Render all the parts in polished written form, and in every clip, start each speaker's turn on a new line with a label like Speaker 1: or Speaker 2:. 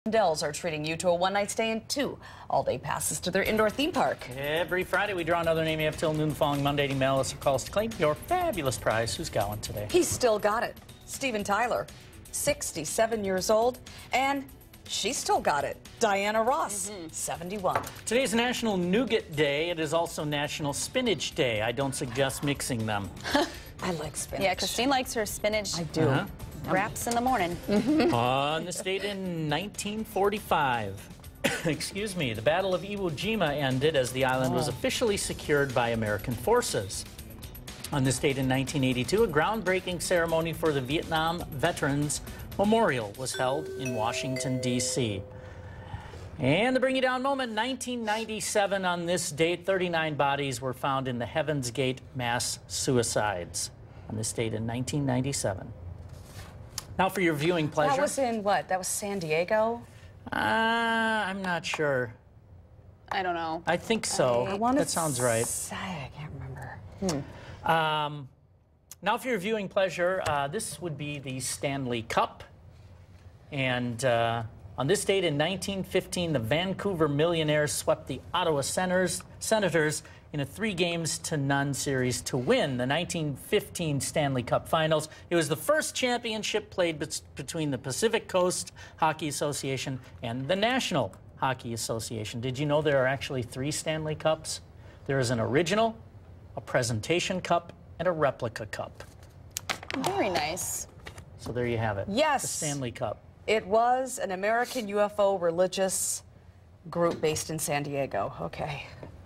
Speaker 1: Dells are treating you to a one-night stay and 2 all-day passes to their indoor theme park.
Speaker 2: Every Friday, we draw another name you have till noon the following Monday. Email us or call us to claim your fabulous prize. Who's got one today?
Speaker 1: He's still got it. Steven Tyler, 67 years old, and she's still got it. Diana Ross, 71.
Speaker 2: Today's National Nougat Day. It is also National Spinach Day. I don't suggest mixing them.
Speaker 1: I like spinach.
Speaker 3: Yeah, Christine likes her spinach.
Speaker 1: I do.
Speaker 3: Wraps in the morning.
Speaker 2: On this date in 1945, excuse me, the Battle of Iwo Jima ended as the island was officially secured by American forces. On this date in 1982, a groundbreaking ceremony for the Vietnam Veterans Memorial was held in Washington, D.C. And the Bring You Down moment, 1997, on this date, 39 bodies were found in the Heaven's Gate mass suicides. On this date in 1997. Now for your viewing pleasure.
Speaker 1: That was in what? That was San Diego?
Speaker 2: I'm not sure.
Speaker 3: I don't know.
Speaker 2: I think so. That sounds right.
Speaker 1: I can't remember.
Speaker 2: Now for your viewing pleasure, this would be the Stanley Cup. And on this date in 1915, the Vancouver Millionaires swept the Ottawa Senators in a 3-0 series to win the 1915 Stanley Cup Finals. It was the first championship played between the Pacific Coast Hockey Association and the National Hockey Association. Did you know there are actually 3 Stanley Cups? There is an original, a presentation cup, and a replica cup.
Speaker 3: Very nice.
Speaker 2: So there you have it.
Speaker 1: Yes.
Speaker 2: The Stanley Cup.
Speaker 1: It was an American UFO religious group based in San Diego. Okay.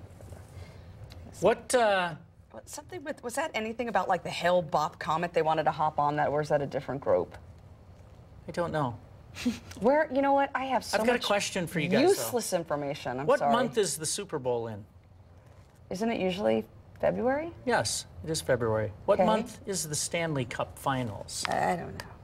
Speaker 1: Something with, was that anything about like the Hale-Bopp comet they wanted to hop on that, or is that a different group?
Speaker 2: I don't know.
Speaker 1: Where, you know what, I have so
Speaker 2: I've got
Speaker 1: much
Speaker 2: a question for you guys,
Speaker 1: useless information. I'm
Speaker 2: What
Speaker 1: sorry.
Speaker 2: month is the Super Bowl in?
Speaker 1: Isn't it usually February?
Speaker 2: Yes, it is February. What
Speaker 1: Okay.
Speaker 2: month is the Stanley Cup Finals?
Speaker 1: I don't know.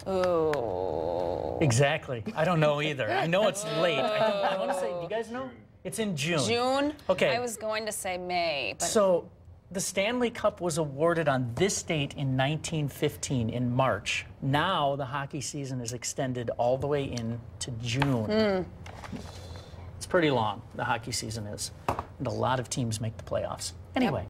Speaker 3: Oh.
Speaker 2: Exactly. I don't know either. I know it's late. I want to say, do you guys know? It's in June.
Speaker 3: June?
Speaker 2: Okay.
Speaker 3: I was going to say May, but
Speaker 2: So the Stanley Cup was awarded on this date in 1915, in March. Now the hockey season is extended all the way into June. It's pretty long, the hockey season is. And a lot of teams make the playoffs. Anyway.